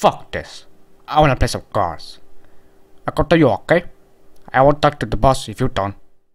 Fuck this. I wanna play some cards. I go to you, okay? I won't talk to the boss if you don't.